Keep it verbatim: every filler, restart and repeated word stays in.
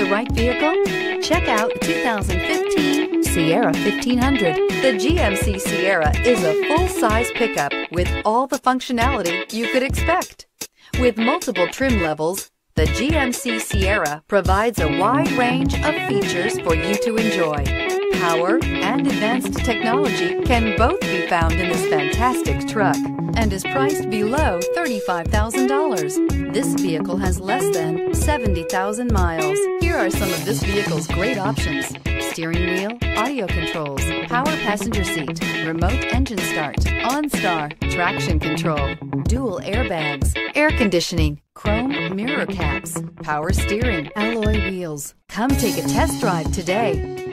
the right vehicle? Check out the two thousand fifteen Sierra fifteen hundred. The G M C Sierra is a full-size pickup with all the functionality you could expect. With multiple trim levels, the G M C Sierra provides a wide range of features for you to enjoy. Power and advanced technology can both be found in this fantastic truck and is priced below thirty-five thousand dollars. This vehicle has less than seventy thousand miles. Here are some of this vehicle's great options: steering wheel audio controls, power passenger seat, remote engine start, OnStar, traction control, dual airbags, air conditioning, chrome mirror caps, power steering, alloy wheels. Come take a test drive today.